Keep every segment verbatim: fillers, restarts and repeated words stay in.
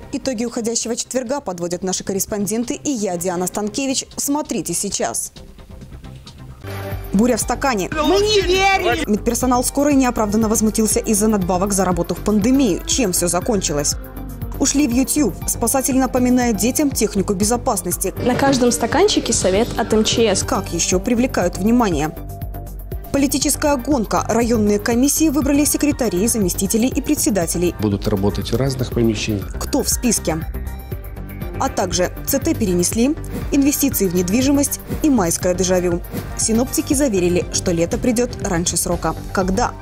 Итоги уходящего четверга подводят наши корреспонденты и я, Диана Станкевич. Смотрите сейчас. Буря в стакане. Мы не верим! Медперсонал скорой неоправданно возмутился из-за надбавок за работу в пандемию. Чем все закончилось? Ушли в YouTube. Спасатели напоминают детям технику безопасности. На каждом стаканчике совет от эм че эс. Как еще привлекают внимание? Политическая гонка. Районные комиссии выбрали секретарей, заместителей и председателей. Будут работать в разных помещениях. Кто в списке? А также ЦТ перенесли, инвестиции в недвижимость и майское дежавю. Синоптики заверили, что лето придет раньше срока. Когда?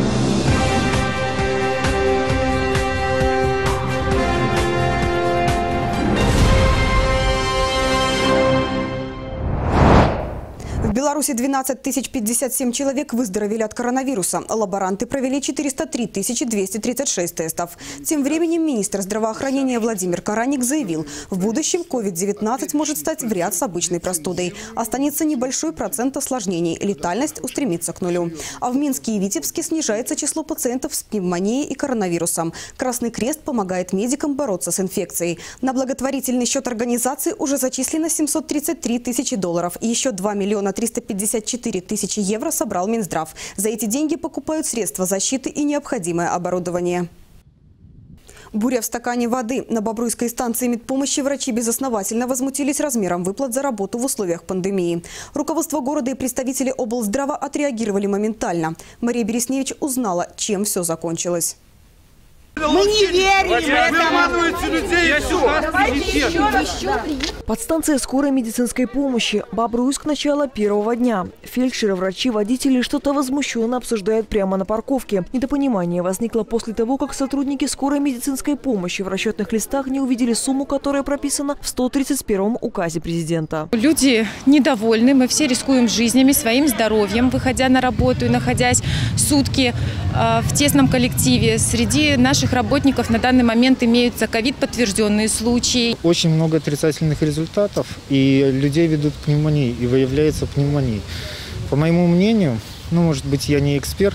В Беларуси двенадцать тысяч пятьдесят семь человек выздоровели от коронавируса. Лаборанты провели четыреста три тысячи двести тридцать шесть тестов. Тем временем министр здравоохранения Владимир Караник заявил, в будущем ковид девятнадцать может стать в ряд с обычной простудой. Останется небольшой процент осложнений. Летальность устремится к нулю. А в Минске и Витебске снижается число пациентов с пневмонией и коронавирусом. Красный Крест помогает медикам бороться с инфекцией. На благотворительный счет организации уже зачислено семьсот тридцать три тысячи долларов. И еще два миллиона триста пятьдесят четыре тысячи евро собрал Минздрав. За эти деньги покупают средства защиты и необходимое оборудование. Буря в стакане воды. На Бобруйской станции медпомощи врачи безосновательно возмутились размером выплат за работу в условиях пандемии. Руководство города и представители облздрава отреагировали моментально. Мария Бересневич узнала, чем все закончилось. Мы не верим! Вы обманываете людей! Подстанция скорой медицинской помощи. Бобруйск, начало первого дня. Фельдшеры, врачи, водители что-то возмущенно обсуждают прямо на парковке. Недопонимание возникло после того, как сотрудники скорой медицинской помощи в расчетных листах не увидели сумму, которая прописана в сто тридцать первом указе президента. Люди недовольны, мы все рискуем жизнями, своим здоровьем, выходя на работу и находясь сутки э, в тесном коллективе. Среди наших работников на данный момент имеются ковид-подтвержденные случаи. Очень много отрицательных результатов, и людей ведут к пневмонии, и выявляется пневмония. По моему мнению, ну, может быть, я не эксперт,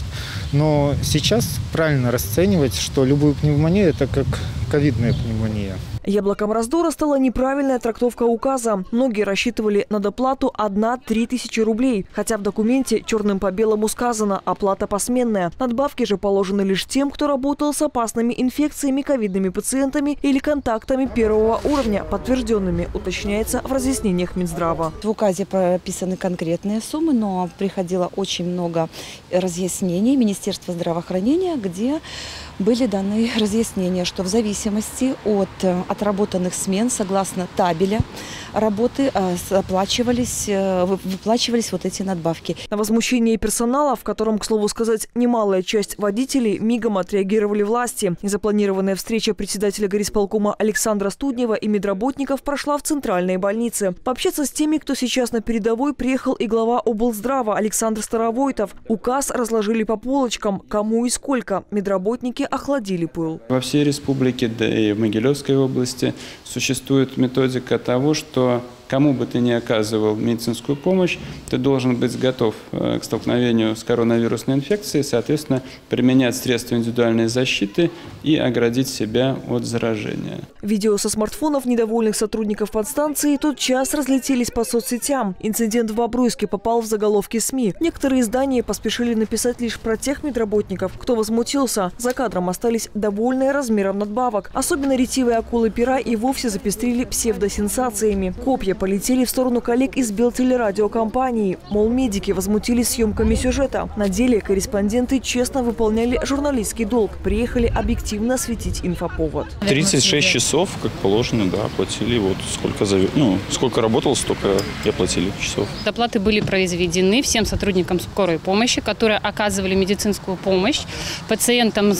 но сейчас правильно расценивать, что любую пневмонию – это как ковидная пневмония. Яблоком раздора стала неправильная трактовка указа. Многие рассчитывали на доплату одна-три тысячи рублей. Хотя в документе черным по белому сказано «оплата посменная». Надбавки же положены лишь тем, кто работал с опасными инфекциями, ковидными пациентами или контактами первого уровня, подтвержденными, уточняется в разъяснениях Минздрава. В указе прописаны конкретные суммы, но приходило очень много разъяснений Министерства здравоохранения, где были даны разъяснения, что в зависимости от отработанных смен, согласно табеля работы, оплачивались, выплачивались вот эти надбавки. На возмущение персонала, в котором, к слову сказать, немалая часть водителей, мигом отреагировали власти. Незапланированная встреча председателя горисполкома Александра Студнева и медработников прошла в центральной больнице. Пообщаться с теми, кто сейчас на передовой, приехал и глава облздрава Александр Старовойтов. Указ разложили по полочкам, кому и сколько. Медработники охладили пыл. Во всей республике, да и в Могилевской области существует методика того, что кому бы ты ни оказывал медицинскую помощь, ты должен быть готов к столкновению с коронавирусной инфекцией, соответственно, применять средства индивидуальной защиты и оградить себя от заражения. Видео со смартфонов недовольных сотрудников подстанции тотчас разлетелись по соцсетям. Инцидент в Бобруйске попал в заголовки СМИ. Некоторые издания поспешили написать лишь про тех медработников, кто возмутился. За кадром остались довольные размером надбавок. Особенно ретивые акулы пера и вовсе запестрили псевдосенсациями. Копья полетели в сторону коллег из Белтелерадиокомпании. Мол, медики возмутились съемками сюжета. На деле корреспонденты честно выполняли журналистский долг. Приехали объективно осветить инфоповод. тридцать шесть часов, как положено, да, оплатили. Вот сколько, зав... ну, сколько работал, столько и оплатили часов. Доплаты были произведены всем сотрудникам скорой помощи, которые оказывали медицинскую помощь пациентам с,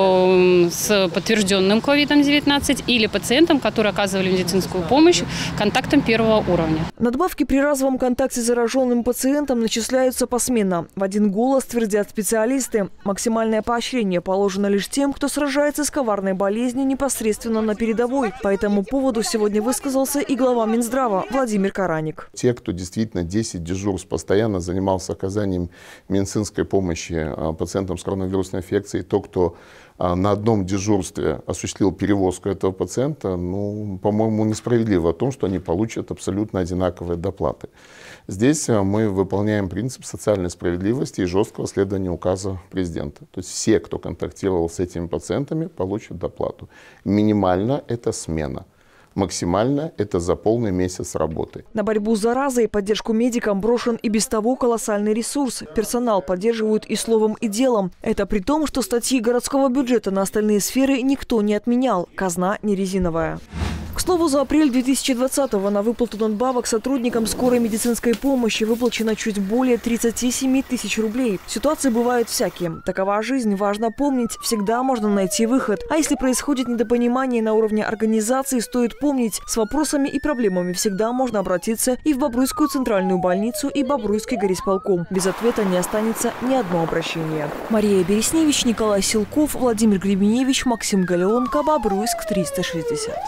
э, с подтвержденным ковид девятнадцать или пациентам, которые оказывали медицинскую помощь контактам первого уровня. Надбавки при разовом контакте с зараженным пациентом начисляются посменно. В один голос твердят специалисты. Максимальное поощрение положено лишь тем, кто сражается с коварной болезнью непосредственно на передовой. По этому поводу сегодня высказался и глава Минздрава Владимир Караник. Те, кто действительно десять дежурств постоянно занимался оказанием медицинской помощи пациентам с коронавирусной инфекцией, то, кто на одном дежурстве осуществил перевозку этого пациента, ну, по-моему, несправедливо о том, что они получат абсолютно одинаковые доплаты. Здесь мы выполняем принцип социальной справедливости и жесткого следования указа президента. То есть все, кто контактировал с этими пациентами, получат доплату. Минимально это смена. Максимально это за полный месяц работы. На борьбу с заразой и поддержку медикам брошен и без того колоссальный ресурс. Персонал поддерживают и словом, и делом. Это при том, что статьи городского бюджета на остальные сферы никто не отменял. Казна не резиновая. К слову, за апрель две тысячи двадцатого на выплату надбавок сотрудникам скорой медицинской помощи выплачено чуть более тридцати семи тысяч рублей. Ситуации бывают всякие. Такова жизнь. Важно помнить, всегда можно найти выход. А если происходит недопонимание на уровне организации, стоит помнить, с вопросами и проблемами всегда можно обратиться и в Бобруйскую центральную больницу, и Бобруйский горисполком. Без ответа не останется ни одно обращение. Мария Бересневич, Николай Силков, Владимир Гребеневич, Максим Галеонко, Бобруйск триста шестьдесят.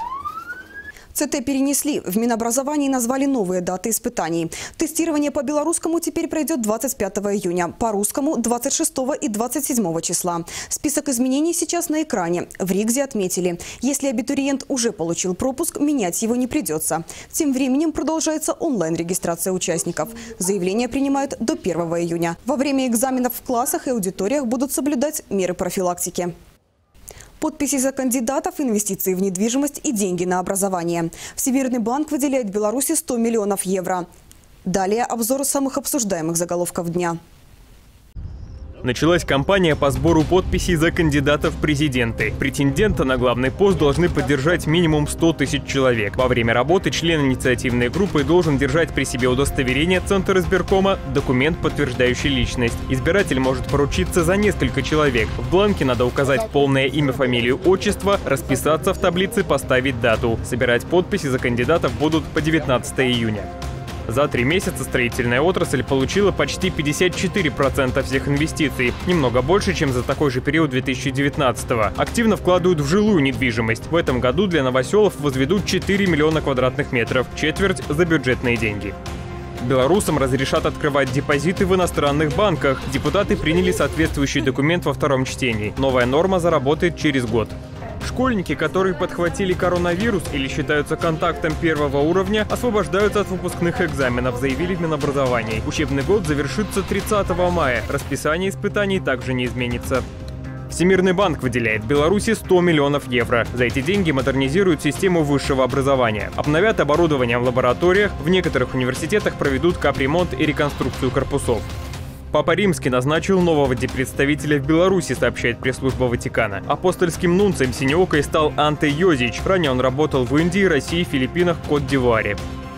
ЦТ перенесли. В Минобразовании назвали новые даты испытаний. Тестирование по белорусскому теперь пройдет двадцать пятого июня, по русскому – двадцать шестого и двадцать седьмого числа. Список изменений сейчас на экране. В РИКЗе отметили, если абитуриент уже получил пропуск, менять его не придется. Тем временем продолжается онлайн-регистрация участников. Заявления принимают до первого июня. Во время экзаменов в классах и аудиториях будут соблюдать меры профилактики. Подписи за кандидатов, инвестиции в недвижимость и деньги на образование. Всемирный банк выделяет Беларуси сто миллионов евро. Далее обзор самых обсуждаемых заголовков дня. Началась кампания по сбору подписей за кандидатов в президенты. Претендента на главный пост должны поддержать минимум сто тысяч человек. Во время работы член инициативной группы должен держать при себе удостоверение Центра избиркома, документ, подтверждающий личность. Избиратель может поручиться за несколько человек. В бланке надо указать полное имя, фамилию, отчество, расписаться в таблице, поставить дату. Собирать подписи за кандидатов будут по девятнадцатого июня. За три месяца строительная отрасль получила почти пятьдесят четыре процента всех инвестиций. Немного больше, чем за такой же период две тысячи девятнадцатого. Активно вкладывают в жилую недвижимость. В этом году для новоселов возведут четыре миллиона квадратных метров, четверть за бюджетные деньги. Белорусам разрешат открывать депозиты в иностранных банках. Депутаты приняли соответствующий документ во втором чтении. Новая норма заработает через год. Школьники, которые подхватили коронавирус или считаются контактом первого уровня, освобождаются от выпускных экзаменов, заявили в Минобразовании. Учебный год завершится тридцатого мая. Расписание испытаний также не изменится. Всемирный банк выделяет Беларуси сто миллионов евро. За эти деньги модернизируют систему высшего образования. Обновят оборудование в лабораториях, в некоторых университетах проведут капремонт и реконструкцию корпусов. Папа Римский назначил нового диппредставителя в Беларуси, сообщает пресс-служба Ватикана. Апостольским нунцием синеокой стал Анте Йозич. Ранее он работал в Индии, России, Филиппинах, Кот-д'Ивуаре.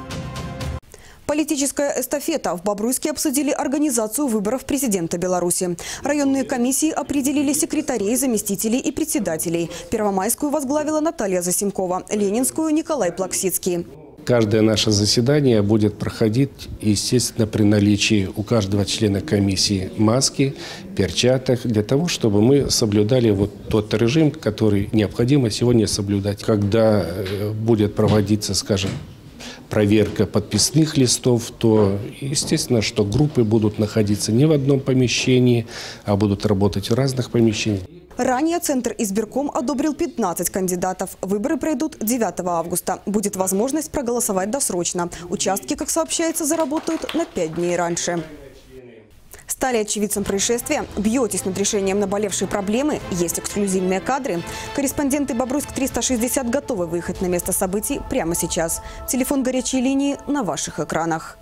Политическая эстафета. В Бобруйске обсудили организацию выборов президента Беларуси. Районные комиссии определили секретарей, заместителей и председателей. Первомайскую возглавила Наталья Засимкова, Ленинскую – Николай Плаксицкий. Каждое наше заседание будет проходить, естественно, при наличии у каждого члена комиссии маски, перчаток, для того, чтобы мы соблюдали вот тот режим, который необходимо сегодня соблюдать. Когда будет проводиться, скажем, проверка подписных листов, то, естественно, что группы будут находиться не в одном помещении, а будут работать в разных помещениях. Ранее Центр избирком одобрил пятнадцать кандидатов. Выборы пройдут девятого августа. Будет возможность проголосовать досрочно. Участки, как сообщается, заработают на пять дней раньше. Стали очевидцем происшествия? Бьетесь над решением наболевшей проблемы? Есть эксклюзивные кадры? Корреспонденты Бобруйск триста шестьдесят готовы выехать на место событий прямо сейчас. Телефон горячей линии на ваших экранах.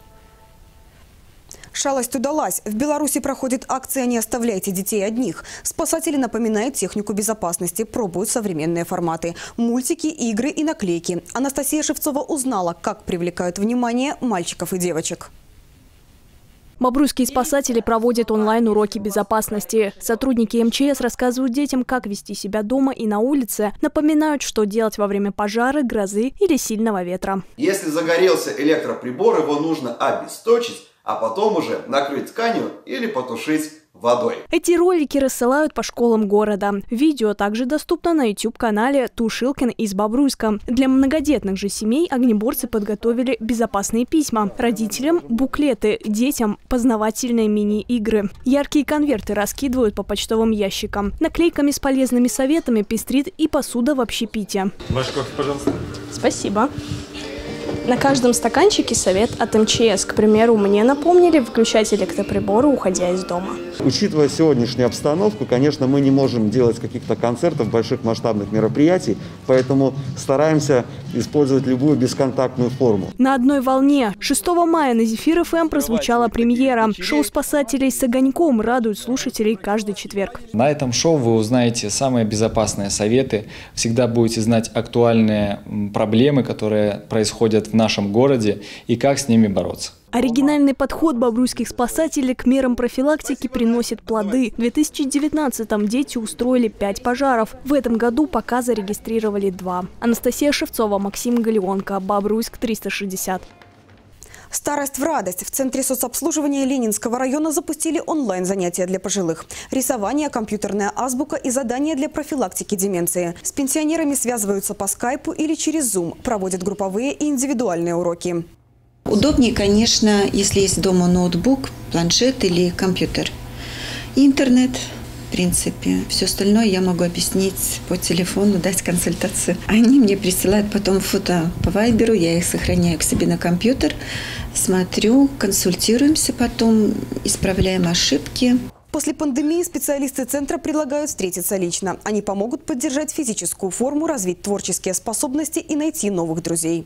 Шалость удалась. В Беларуси проходит акция «Не оставляйте детей одних». Спасатели напоминают технику безопасности, пробуют современные форматы. Мультики, игры и наклейки. Анастасия Шевцова узнала, как привлекают внимание мальчиков и девочек. Бобруйские спасатели проводят онлайн-уроки безопасности. Сотрудники эм че эс рассказывают детям, как вести себя дома и на улице, напоминают, что делать во время пожара, грозы или сильного ветра. Если загорелся электроприбор, его нужно обесточить, а потом уже накрыть тканью или потушить водой. Эти ролики рассылают по школам города. Видео также доступно на ютуб-канале Тушилкин из Бобруйска. Для многодетных же семей огнеборцы подготовили безопасные письма. Родителям – буклеты, детям – познавательные мини-игры. Яркие конверты раскидывают по почтовым ящикам. Наклейками с полезными советами пестрит и посуда в общепите. Ваш кофе, пожалуйста. Спасибо. На каждом стаканчике совет от эм че эс. К примеру, мне напомнили выключать электроприборы, уходя из дома. Учитывая сегодняшнюю обстановку, конечно, мы не можем делать каких-то концертов, больших масштабных мероприятий, поэтому стараемся использовать любую бесконтактную форму. На одной волне. шестого мая на Зефир эф эм прозвучала премьера. Шоу спасателей с огоньком радует слушателей каждый четверг. На этом шоу вы узнаете самые безопасные советы. Всегда будете знать актуальные проблемы, которые происходят в нашем городе и как с ними бороться. Оригинальный подход бобруйских спасателей к мерам профилактики приносит плоды. В две тысячи девятнадцатом дети устроили пять пожаров. В этом году пока зарегистрировали два. Анастасия Шевцова, Максим Галеонко, Бобруйск, триста шестьдесят. Старость в радость. В Центре соцобслуживания Ленинского района запустили онлайн-занятия для пожилых. Рисование, компьютерная азбука и задания для профилактики деменции. С пенсионерами связываются по скайпу или через зум, проводят групповые и индивидуальные уроки. Удобнее, конечно, если есть дома ноутбук, планшет или компьютер. И интернет, в принципе. Все остальное я могу объяснить по телефону, дать консультацию. Они мне присылают потом фото по вайберу, я их сохраняю к себе на компьютер, смотрю, консультируемся потом, исправляем ошибки. После пандемии специалисты центра предлагают встретиться лично. Они помогут поддержать физическую форму, развить творческие способности и найти новых друзей.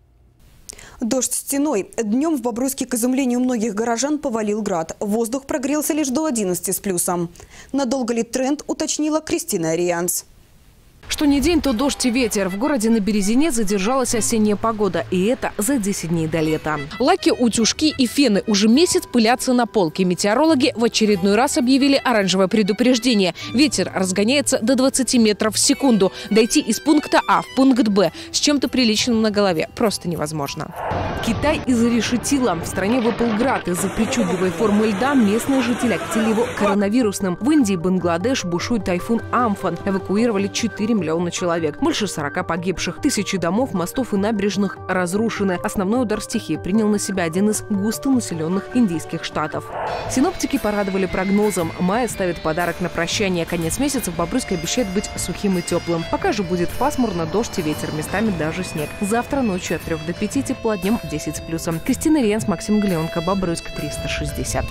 Дождь стеной. Днем в Бобруйске, к изумлению многих горожан, повалил град. Воздух прогрелся лишь до одиннадцати с плюсом. Надолго ли тренд, уточнила Кристина Арианс. Что ни день, то дождь и ветер. В городе на Березине задержалась осенняя погода. И это за десять дней до лета. Лаки, утюжки и фены уже месяц пылятся на полке. Метеорологи в очередной раз объявили оранжевое предупреждение. Ветер разгоняется до двадцати метров в секунду. Дойти из пункта А в пункт Б с чем-то приличным на голове просто невозможно. Китай изрешетило. В стране выпал град. Из-за причудливой формы льда местные жители окатили его коронавирусным. В Индии и Бангладеш бушует тайфун Амфан. Эвакуировали четыре миллиона человек. Больше сорока погибших. Тысячи домов, мостов и набережных разрушены. Основной удар стихии принял на себя один из густонаселенных индийских штатов. Синоптики порадовали прогнозом. Май ставит подарок на прощание. Конец месяца в Бобруйске обещает быть сухим и теплым. Пока же будет пасмурно, дождь и ветер, местами даже снег. Завтра ночью от трёх до пяти тепло, днем десять с плюсом. Кристина Арианс, Максим Галеонко, Бобруйск, триста шестьдесят.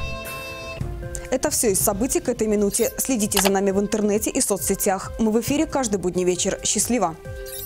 Это все из событий к этой минуте. Следите за нами в интернете и соцсетях. Мы в эфире каждый будний вечер. Счастливо!